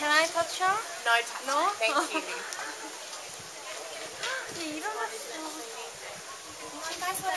Can I touch her? No touch. No? Thank you. 얘 일어났어. Do you guys want